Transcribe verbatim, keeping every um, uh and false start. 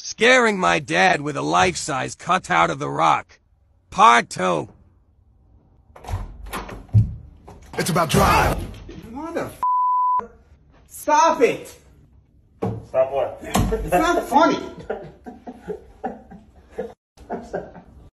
Scaring my dad with a life-size cutout of The Rock. Part two. It's about drive. Mother. Stop it. Stop what? It's not funny.